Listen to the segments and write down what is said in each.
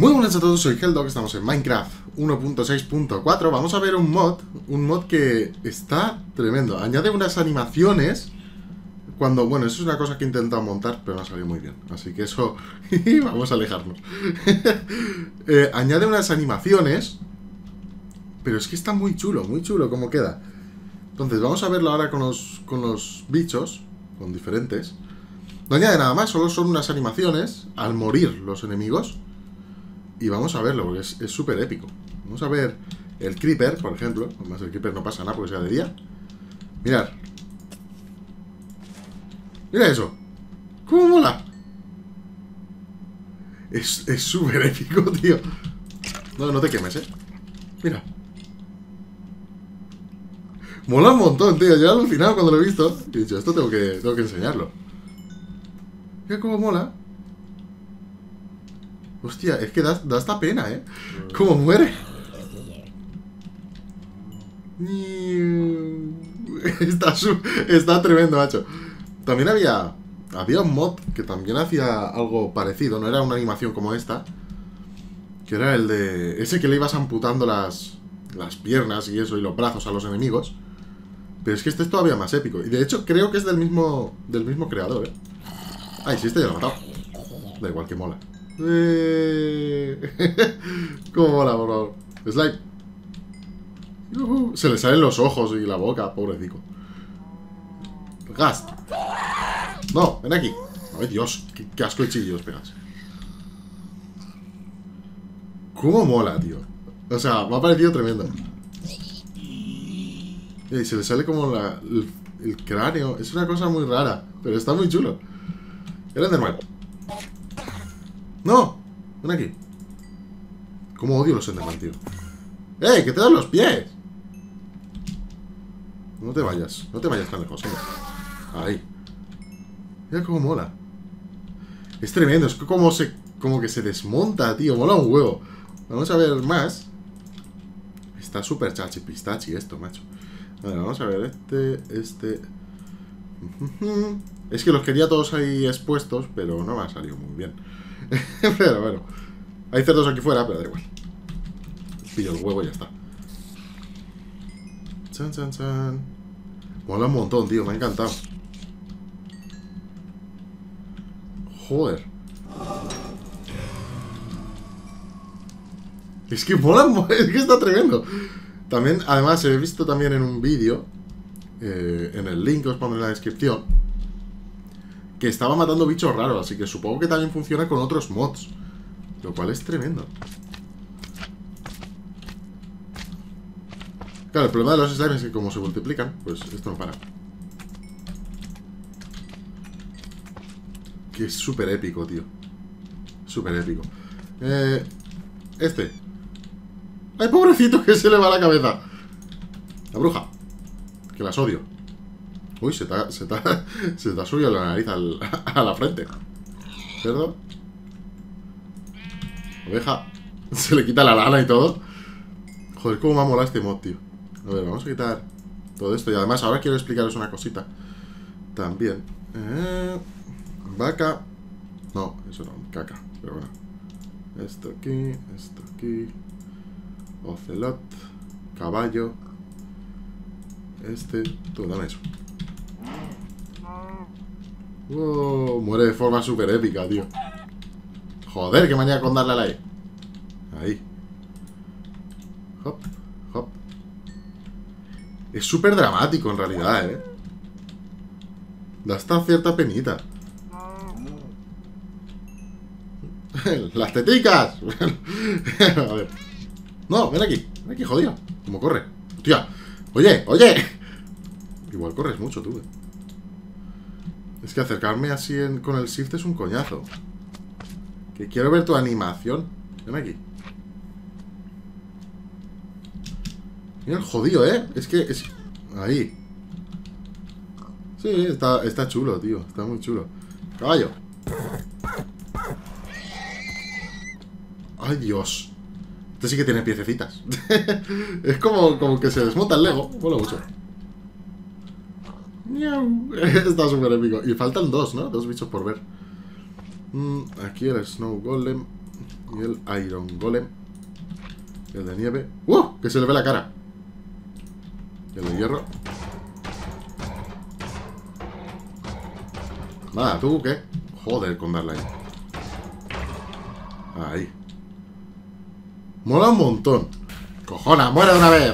Muy buenas a todos, soy Heldog, estamos en Minecraft 1.6.4. Vamos a ver un mod que está tremendo. Añade unas animaciones cuando, bueno, eso es una cosa que he intentado montar, pero no ha salido muy bien. Así que eso, vamos a alejarnos. Añade unas animaciones, pero es que está muy chulo como queda. Entonces vamos a verlo ahora con los bichos, con diferentes. No añade nada más, solo son unas animaciones al morir los enemigos. Y vamos a verlo, porque es súper épico. Vamos a ver el Creeper, por ejemplo. Además el Creeper no pasa nada porque sea de día. Mirad. Mira eso. ¿Cómo mola? Es súper épico, tío. No te quemes, Mira. Mola un montón, tío. Yo he alucinado cuando lo he visto. Y he dicho, esto tengo que enseñarlo. Mira cómo mola. Hostia, es que da hasta pena, Cómo muere. Está tremendo, macho. También había un mod que también hacía algo parecido. No era una animación como esta, que era el de ese que le ibas amputando las piernas y eso, y los brazos a los enemigos. Pero es que este es todavía más épico. Y de hecho creo que es del mismo creador, Ay, sí, este ya lo he matado. Da igual, que mola. Cómo mola, por favor. Slime. Se le salen los ojos y la boca, pobrecito. Gast. No, ven aquí. Ay, Dios, qué asco de chillos pegas. Cómo mola, tío. O sea, me ha parecido tremendo. Y se le sale como el cráneo. Es una cosa muy rara, pero está muy chulo. El Enderman. ¡No! Ven aquí. Cómo odio los Enderman, tío. ¡Que te dan los pies! No te vayas tan lejos, Ahí. Mira cómo mola. Es tremendo, es que como que se desmonta, tío. Mola un huevo. Vamos a ver más. Está súper chachi-pistachi esto, macho. Vale, vamos a ver este. Es que los quería todos ahí expuestos, pero no me ha salido muy bien. Pero bueno, hay cerdos aquí fuera, pero da igual. Pillo el huevo y ya está. Chan, chan, chan. Mola un montón, tío, me ha encantado. Joder. Es que mola, es que está tremendo. También, además, he visto también en un vídeo, en el link que os pondré en la descripción, que estaba matando bichos raros, así que supongo que también funciona con otros mods. Lo cual es tremendo. Claro, el problema de los slimes es que como se multiplican, pues esto no para. Que es súper épico, tío. Súper épico. Este. ¡Ay, pobrecito, que se le va la cabeza! La bruja. Que las odio. Uy, se te ha subido la nariz a la frente. Cerdo. Oveja. Se le quita la lana y todo. Joder, cómo me ha molado este mod, tío. A ver, vamos a quitar todo esto. Y además ahora quiero explicaros una cosita también. Vaca. No, eso no, caca. Pero bueno. Esto aquí. Ocelot. Caballo. Tú, dame eso. Muere de forma súper épica, tío. Joder, qué manía con darle a la E. Ahí. Hop, hop. Es súper dramático en realidad, Da hasta cierta penita. ¡Las teticas! A ver. No, ven aquí, jodido. ¿Cómo corre? Hostia. Oye. Igual corres mucho tú, Es que acercarme así con el shift es un coñazo. Que quiero ver tu animación. Ven aquí. Mira el jodido, Es que es... Ahí. Sí, está chulo, tío. Está muy chulo. Caballo. Ay, Dios. Este sí que tiene piececitas. Es como que se desmonta el Lego. Mola mucho. Está súper épico. Y faltan dos, ¿no? Dos bichos por ver. Aquí el Snow Golem. Y el Iron Golem. El de nieve. Que se le ve la cara. El de hierro. Nada, ¿tú qué? Joder, con darle ahí. Ahí. Mola un montón. ¡Cojona! ¡Muere de una vez!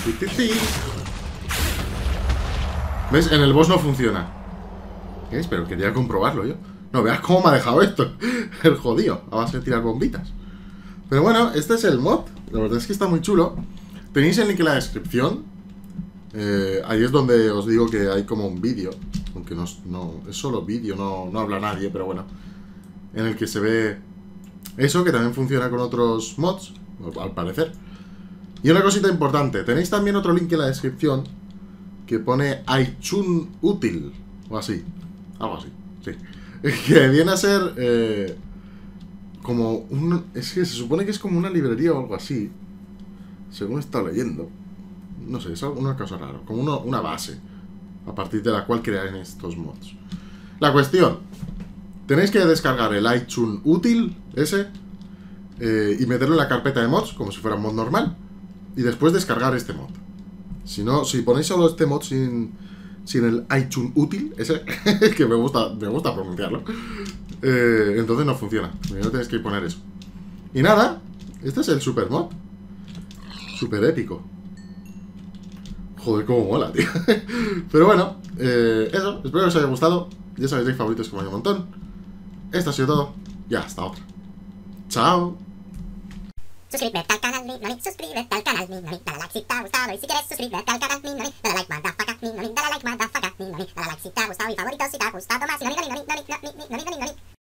¿Ves? En el boss no funciona. ¿Qué es? Pero quería comprobarlo yo. No, veas cómo me ha dejado esto. El jodido. A base de tirar bombitas. Pero bueno, este es el mod. La verdad es que está muy chulo. Tenéis el link en la descripción. Ahí es donde os digo que hay como un vídeo. Aunque no es solo vídeo, no habla nadie, pero bueno. En el que se ve eso, que también funciona con otros mods, al parecer. Y una cosita importante. Tenéis también otro link en la descripción que pone iTunes útil. O así. Algo así, sí. Que viene a ser como un... Es que se supone que es como una librería o algo así. Según he estado leyendo. No sé, es una cosa rara. Como una base a partir de la cual crean estos mods. La cuestión. Tenéis que descargar el iTunes útil ese y meterlo en la carpeta de mods, como si fuera un mod normal. Y después descargar este mod. Si no, si ponéis solo este mod sin el iTunes útil, ese, que me gusta pronunciarlo, entonces no funciona. No tenéis que poner eso. Y nada, este es el super mod. Super épico. Joder, cómo mola, tío. Pero bueno, eso, espero que os haya gustado. Ya sabéis, favoritos como hay un montón. Esto ha sido todo. Y hasta otra. Chao. Suscríbete al canal, suscríbete al canal, dale like si te ha gustado. Y si quieres suscríbete al canal, dale like, motherfucker, dale like, motherfucker, dale like si te ha gustado y favoritos si te ha gustado más.